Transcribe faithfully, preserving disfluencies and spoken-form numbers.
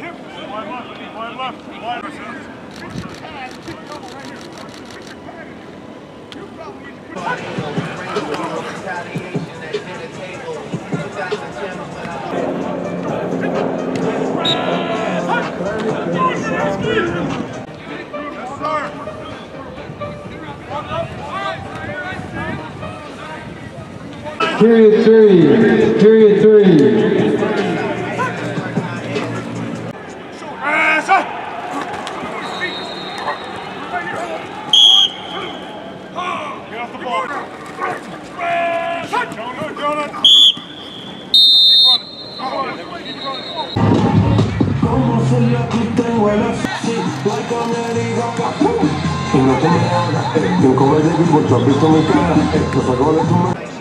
Period three. Period three. Y no te me hagas, eh, que como el equipo, tú has visto mi cara, eh, que sacó de tu mano.